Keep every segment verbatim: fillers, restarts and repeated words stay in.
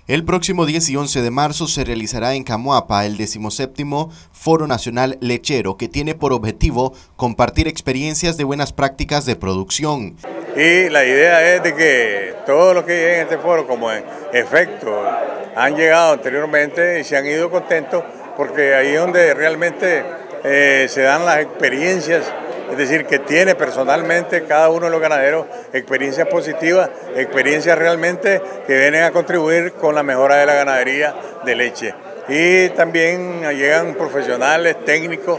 El próximo diez y once de marzo se realizará en Camuapa el decimoséptimo Foro Nacional Lechero, que tiene por objetivo compartir experiencias de buenas prácticas de producción. Y la idea es de que todos los que lleguen a este foro, como en efecto han llegado anteriormente y se han ido contentos, porque ahí es donde realmente eh, se dan las experiencias. Es decir, que tiene personalmente cada uno de los ganaderos experiencias positivas, experiencias realmente que vienen a contribuir con la mejora de la ganadería de leche. Y también llegan profesionales, técnicos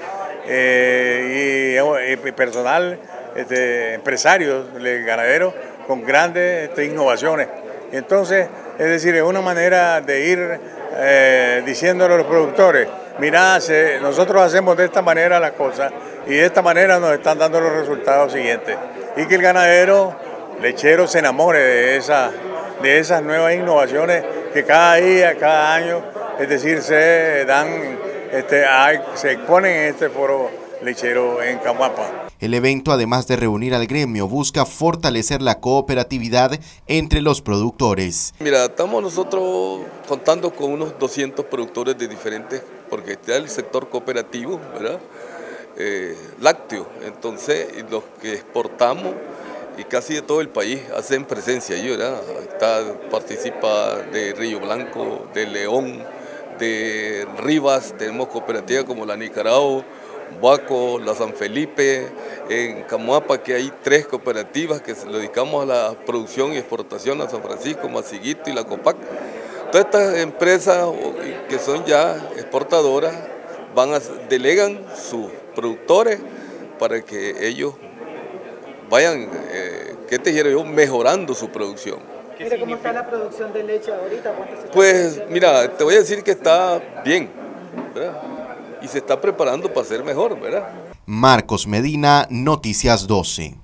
eh, y, y personal, este, empresarios, ganaderos con grandes este, innovaciones. Entonces, es decir, es una manera de ir eh, diciéndole a los productores, mirá, se, nosotros hacemos de esta manera las cosas y de esta manera nos están dando los resultados siguientes. Y que el ganadero lechero se enamore de, esa, de esas nuevas innovaciones que cada día, cada año, es decir, se dan, este, hay, se exponen en este foro lechero en Camuapa. El evento, además de reunir al gremio, busca fortalecer la cooperatividad entre los productores. Mira, estamos nosotros contando con unos doscientos productores de diferentes, porque está el sector cooperativo, ¿verdad? Eh, lácteo, entonces los que exportamos y casi de todo el país hacen presencia allí, ¿verdad? Está, participa de Río Blanco, de León, de Rivas, tenemos cooperativas como la Nicaragua, Baco, la San Felipe, en Camuapa, que hay tres cooperativas que se dedicamos a la producción y exportación, a San Francisco, Masiguito y la Copac. Todas estas empresas que son ya exportadoras van a, delegan sus productores para que ellos vayan, eh, ¿qué te quiero yo?, mejorando su producción. Mira, ¿cómo está la producción de leche ahorita? Pues mira, te voy a decir que está bien, ¿verdad? Y se está preparando para ser mejor, ¿verdad? Marcos Medina, Noticias doce.